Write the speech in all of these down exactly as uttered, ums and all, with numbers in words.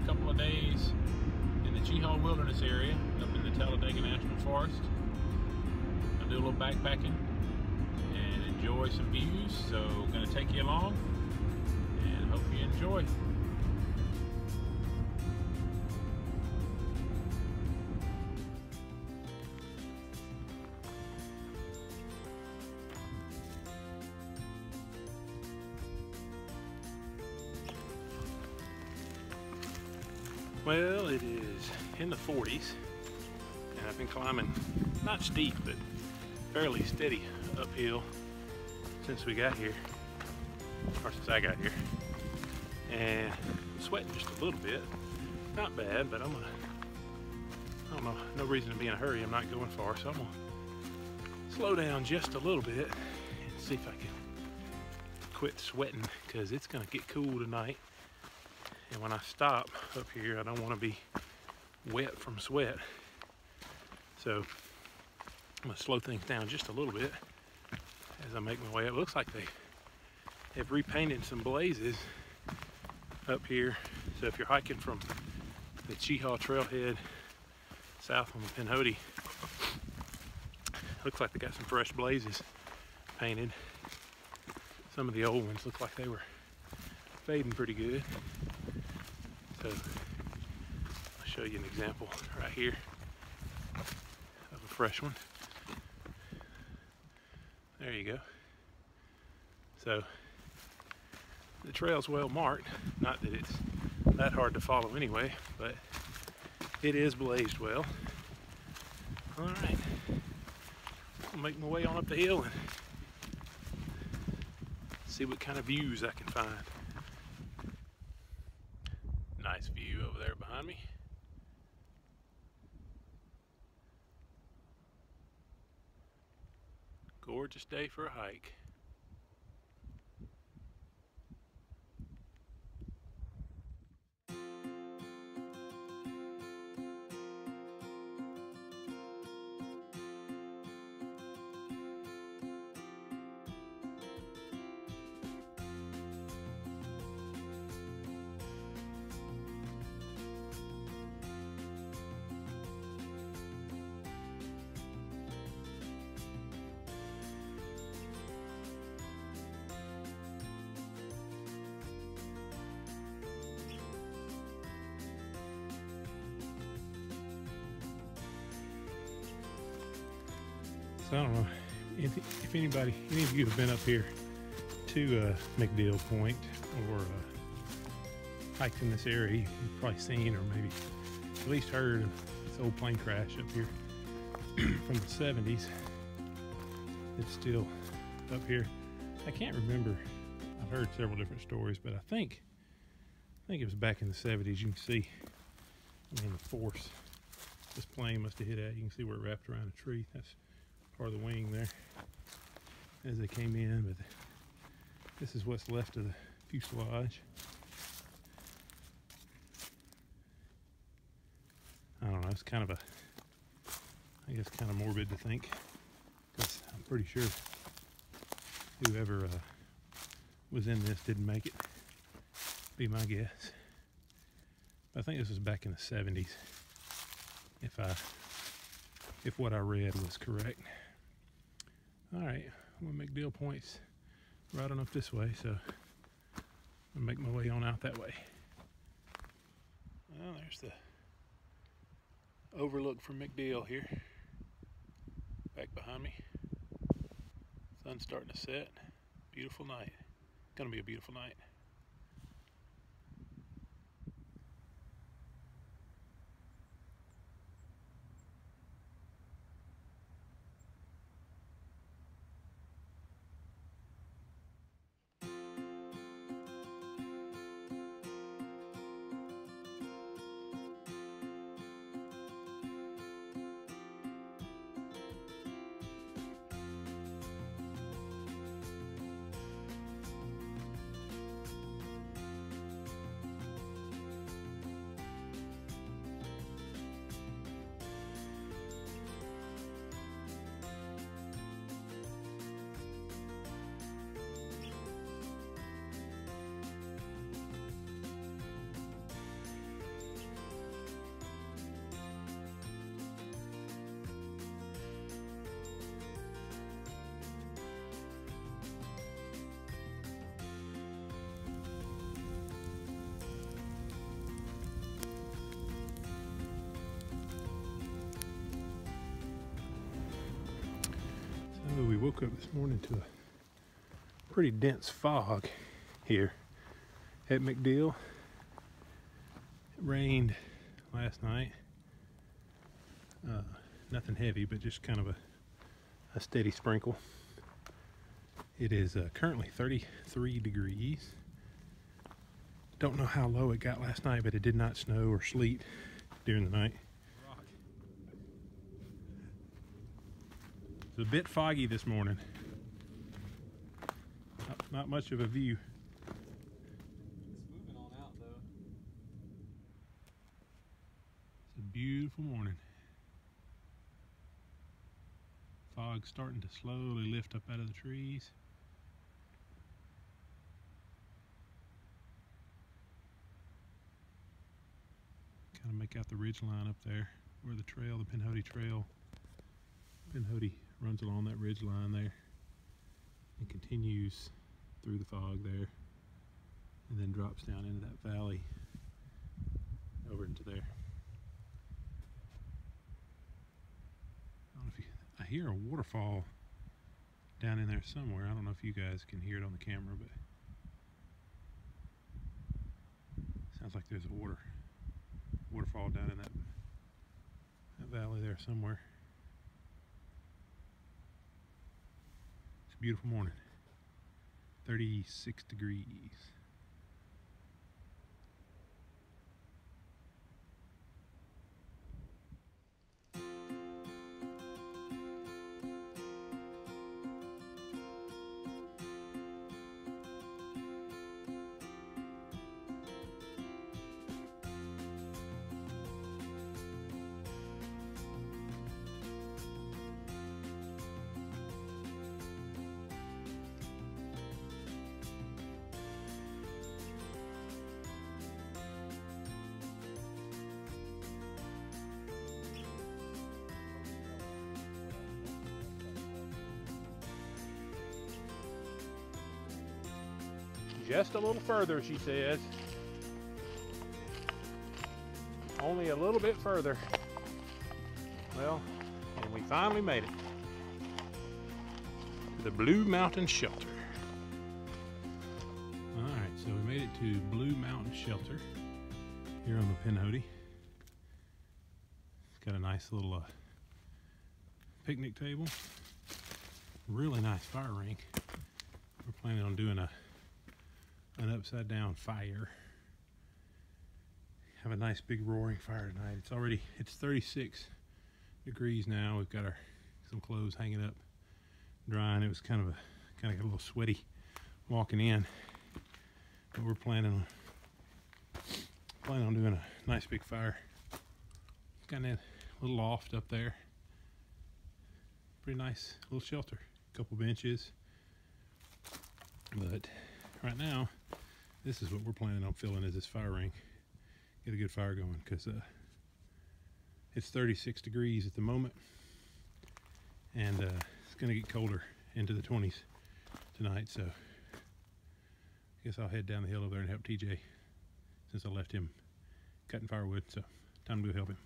a couple of days in the Cheaha Wilderness area up in the Talladega National Forest. I'll do a little backpacking and enjoy some views, so I'm going to take you along and hope you enjoy. Well, it is in the forties, and I've been climbing, not steep, but fairly steady uphill since we got here, or since I got here. And I'm sweating just a little bit. Not bad, but I'm gonna, I don't know, no reason to be in a hurry. I'm not going far, so I'm gonna slow down just a little bit and see if I can quit sweating, because it's gonna get cool tonight. And when I stop up here, I don't want to be wet from sweat. So I'm going to slow things down just a little bit as I make my way up. It looks like they have repainted some blazes up here. So if you're hiking from the Cheaha Trailhead south on the Pinhoti, looks like they got some fresh blazes painted. Some of the old ones look like they were fading pretty good. So I'll show you an example right here of a fresh one. There you go. So the trail's well marked. Not that it's that hard to follow anyway, but it is blazed well. All right, I'll make my way on up the hill and see what kind of views I can find. Nice view over there behind me. Gorgeous day for a hike. So I don't know if, if anybody, any of you have been up here to uh, McDill Point or uh, hiked in this area, you've probably seen or maybe at least heard of this old plane crash up here from the seventies. It's still up here. I can't remember. I've heard several different stories, but I think I think it was back in the seventies. You can see, I mean, the force this plane must have hit at. You can see where it wrapped around a tree. That's part of the wing there as they came in, but this is what's left of the fuselage. I don't know, it's kind of a, I guess kind of morbid to think, because I'm pretty sure whoever uh, was in this didn't make it, be my guess. I think this was back in the seventies, if I, if what I read was correct. All right, well, McDill Point's right on up this way, so I'll make my way on out that way. Well, there's the overlook from McDill here, back behind me. Sun's starting to set. Beautiful night. Gonna be a beautiful night. up this morning to a pretty dense fog here at McDill. It rained last night. Uh, nothing heavy, but just kind of a, a steady sprinkle. It is uh, currently thirty-three degrees. Don't know how low it got last night, but it did not snow or sleet during the night. It's a bit foggy this morning. Not, not much of a view. It's moving on out though. It's a beautiful morning. Fog's starting to slowly lift up out of the trees. Kind of make out the ridge line up there where the trail, the Pinhoti Trail, Pinhoti runs along that ridge line there and continues through the fog there and then drops down into that valley over into there. I don't know if you, I hear a waterfall down in there somewhere. I don't know if you guys can hear it on the camera, but it sounds like there's a water waterfall down in that, that valley there somewhere. It's a beautiful morning. thirty-six degrees. Just a little further, she says. Only a little bit further. Well, and we finally made it to the Blue Mountain Shelter. All right, so we made it to Blue Mountain Shelter here on the Pinhoti. It's got a nice little uh, picnic table. Really nice fire rink. We're planning on doing a an upside down fire. Have a nice big roaring fire tonight. It's already, it's thirty-six degrees now. We've got our some clothes hanging up, drying. It was kind of a kind of got a little sweaty walking in, but we're planning on planning on doing a nice big fire. Got a little loft up there. Pretty nice little shelter. A couple benches, but right now, this is what we're planning on filling as this fire ring. Get a good fire going, because uh, it's thirty-six degrees at the moment, and uh, it's going to get colder into the twenties tonight. So I guess I'll head down the hill over there and help T J, since I left him cutting firewood. So time to go help him.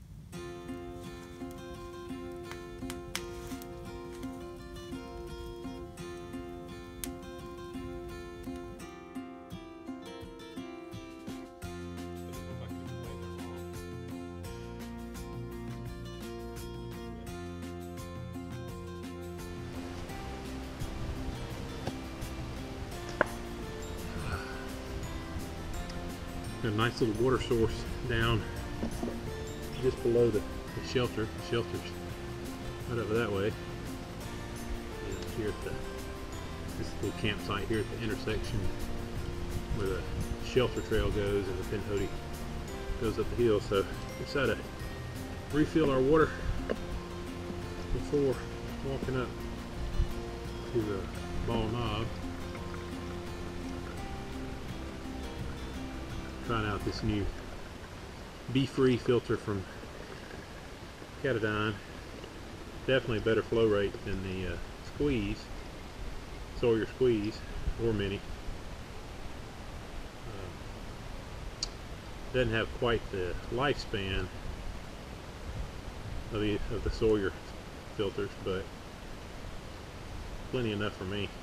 Got a nice little water source down just below the, the shelter. The shelter's right over that way. And here at the this little campsite here at the intersection where the shelter trail goes and the Pinhoti goes up the hill. So we decided to refill our water before walking up to the Ball Knob. Trying out this new Be-Free filter from Katadyn. Definitely a better flow rate than the uh, Squeeze, Sawyer Squeeze or Mini. Uh, doesn't have quite the lifespan of the, of the Sawyer filters, but plenty enough for me.